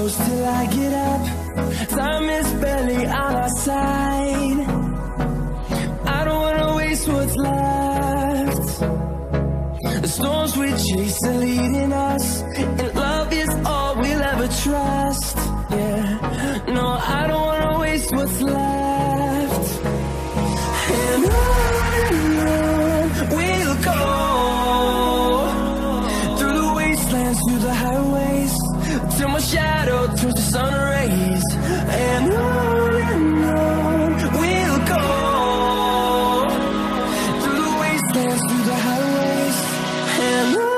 close till I get up. Time is barely on our side. I don't wanna waste what's left. The storms we chase are leading us, and love is all we'll ever trust. Yeah, no, I don't wanna waste what's left. And on we'll go, through the wastelands, through the highways, till my shadow turns to sun rays. And on we'll go, through the wastelands, through the highways, and on we'll go.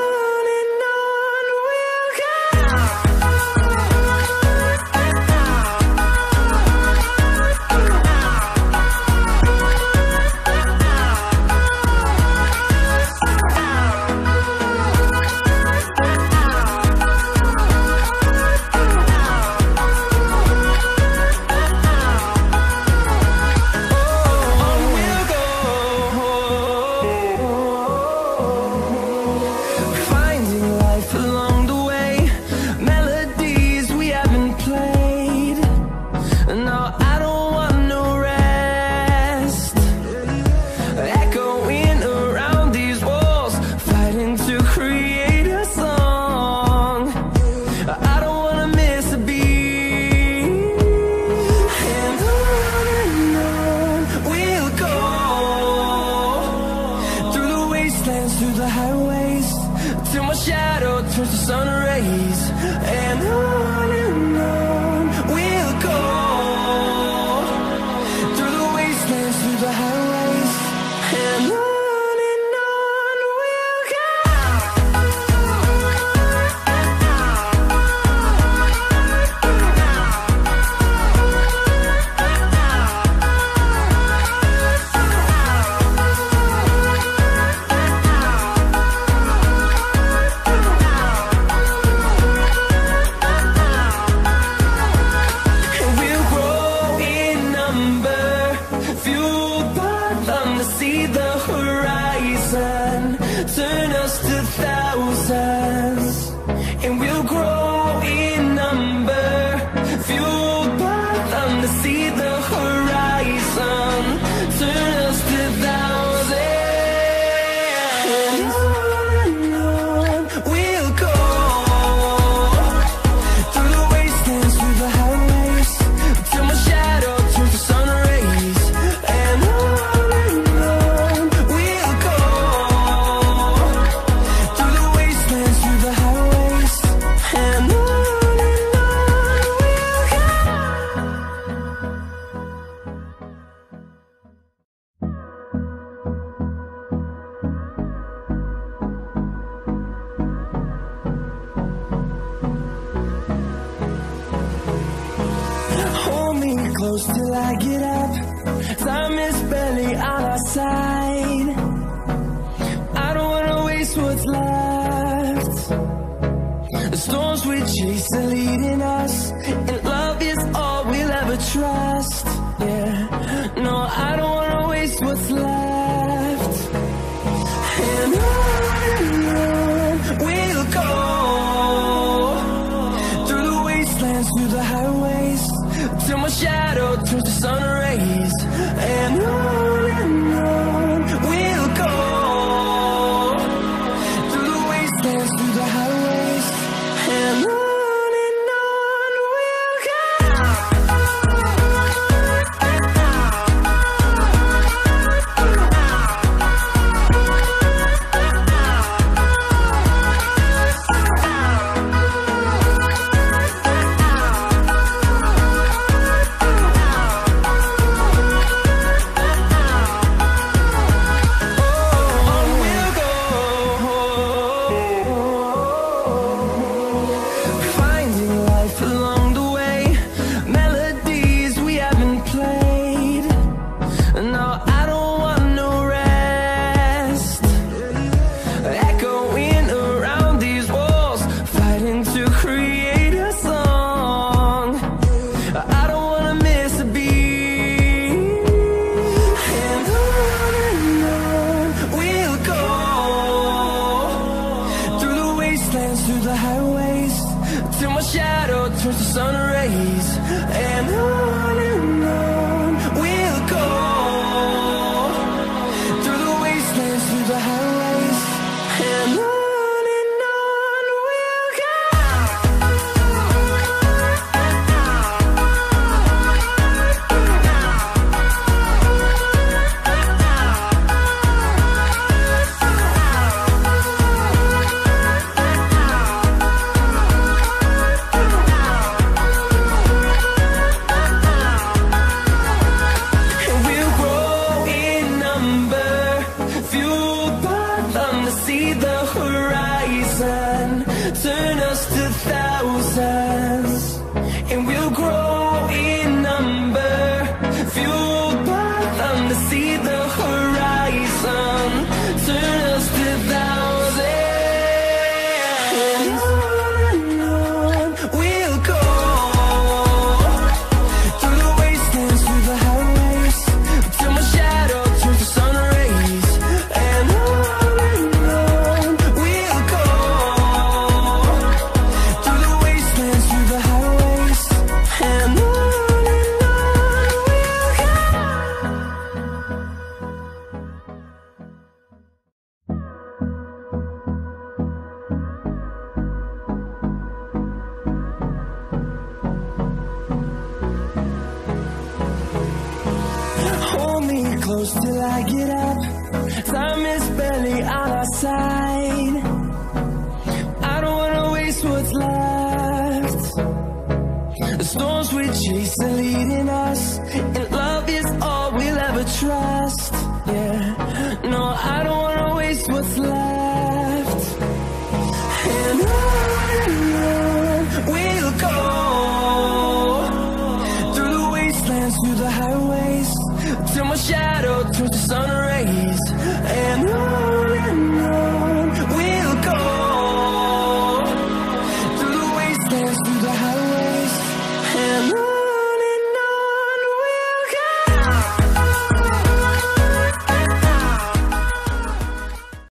Through the highways, till my shadow turns to sun rays. And on we'll go, through the wastelands, through the highways, and on we'll go. See the horizon, turn us to thousands, and we'll grow in number, fueled by them to see the horizon, turn us to thousands, and on we'll go, through the wastelands, through the highways, till my shadow turns to sun rays, and on close till I get up. Time is barely on our side. I don't wanna waste what's left. The storms we chase are leading us, and love is all we'll ever trust. Yeah, no, I don't wanna waste what's left. And on we'll go, through the wastelands, through the highways, till my shadow turns to sun rays. And on we'll go, through the wastelands, through the highways, and on we'll go. close till I get up. Time is barely on our side. I don't wanna waste what's left. The storms we chase are leading us, and love is all we'll ever trust. Yeah, no, I don't wanna waste what's left. And on we'll go, through the wastelands, through the highways, till my shadow turns to sun rays. And on we'll go, through the wastelands, through the highways, and on.